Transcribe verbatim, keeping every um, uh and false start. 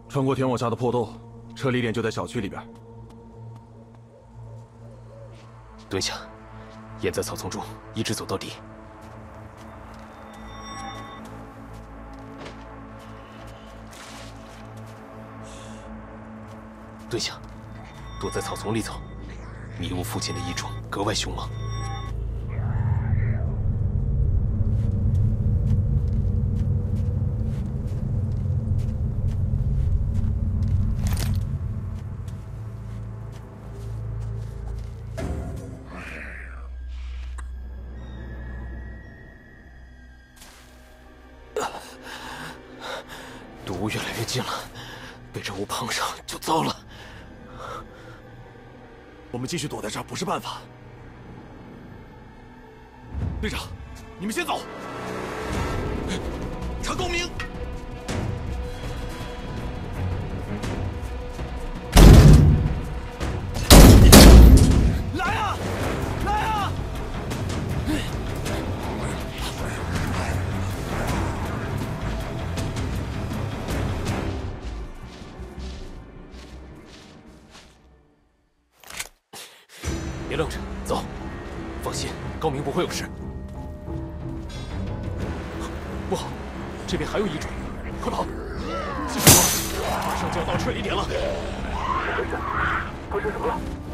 穿过天网下的破洞，撤离点就在小区里边。 蹲下，沿在草丛中一直走到底。蹲下，躲在草丛里走。迷雾附近的异种格外凶猛。 毒雾越来越近了，被这雾碰上就糟了。 我们继续躲在这儿不是办法。队长，你们先走。查公明。来啊！来啊！ 别愣着，走！放心，高明不会有事。不好，这边还有异种，快跑！系手铐，马上就要到撤离点了。 怎么回事？发生什么了？